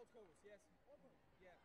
both goals, yes. Yeah.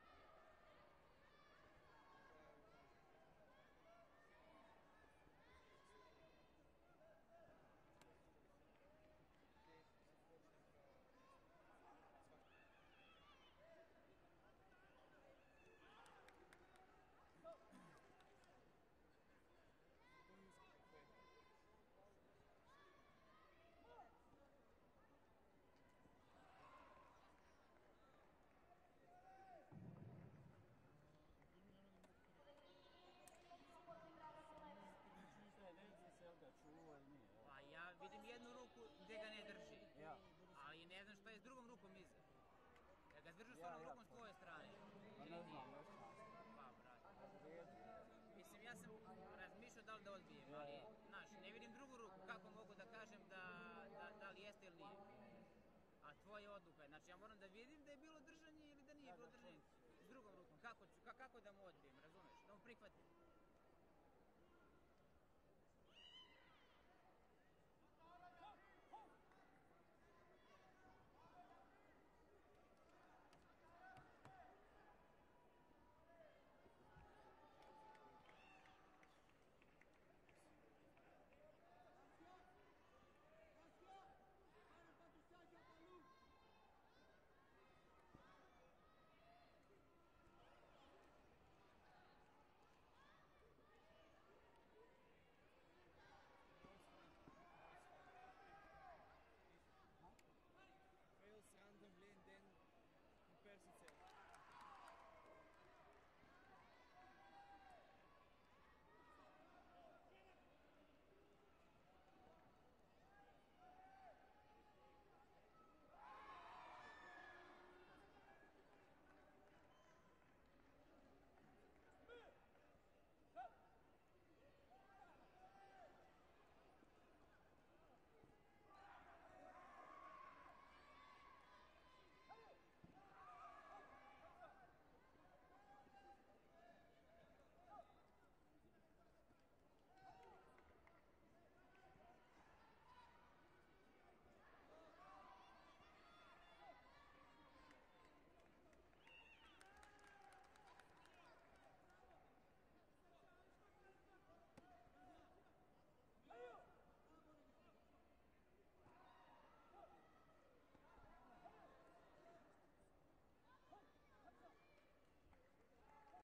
Pa ja vidim jednu ruku gdje ga ne drži, ali ne znam šta je s drugom rukom iza. Jer ga drži s onom rukom s tvoje strane. Pa ne znam, ne znam. Pa, brate. Mislim, ja sam razmišljao da li da odbijem, ali, znaš, ne vidim drugu ruku, kako mogu da kažem da li jeste ili nije. A tvoja odluka je, znači ja moram da vidim da je bilo držanje ili da nije bilo držanje s drugom rukom. Kako da mu odbijem, razumeš? Da mu prihvatim.